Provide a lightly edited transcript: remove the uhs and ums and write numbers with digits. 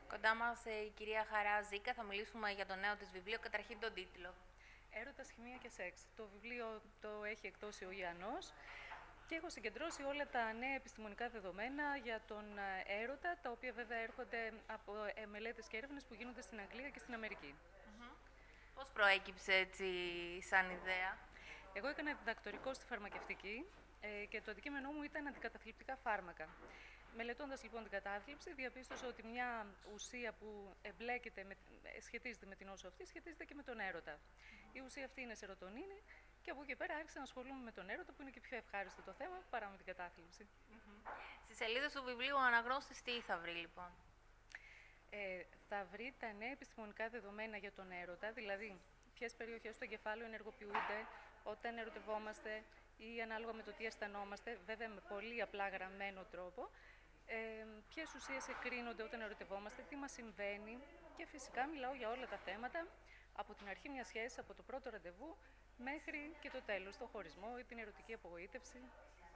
Κοντά μας η κυρία Χαρά Ζήκα, θα μιλήσουμε για το νέο της βιβλίο, καταρχήν τον τίτλο. Έρωτας, χημεία και σεξ. Το βιβλίο το έχει εκδώσει ο Ιαννός και έχω συγκεντρώσει όλα τα νέα επιστημονικά δεδομένα για τον έρωτα, τα οποία βέβαια έρχονται από μελέτες και έρευνες που γίνονται στην Αγγλία και στην Αμερική. Πώς προέκυψε έτσι σαν ιδέα? Εγώ έκανα διδακτορικό στη φαρμακευτική και το αντικείμενό μου ήταν αντικαταθλιπτικά φάρμακα. Μελετώντας λοιπόν την κατάθλιψη, διαπίστωσα ότι μια ουσία που σχετίζεται με την νόσο αυτή, σχετίζεται και με τον έρωτα. Η ουσία αυτή είναι σερωτονίνη και από εκεί πέρα άρχισα να ασχολούμαι με τον έρωτα, που είναι και πιο ευχάριστο το θέμα παρά με την κατάθλιψη. Στις σελίδες του βιβλίου ο αναγνώστης τι θα βρει λοιπόν? Θα βρει τα νέα επιστημονικά δεδομένα για τον έρωτα, δηλαδή ποιες περιοχές του εγκεφάλου ενεργοποιούνται όταν ερωτευόμαστε ή ανάλογα με το τι αισθανόμαστε, βέβαια με πολύ απλά γραμμένο τρόπο, ποιες ουσίες εκρίνονται όταν ερωτευόμαστε, τι μας συμβαίνει και φυσικά μιλάω για όλα τα θέματα από την αρχή μιας σχέσης, από το πρώτο ραντεβού μέχρι και το τέλος, το χωρισμό ή την ερωτική απογοήτευση.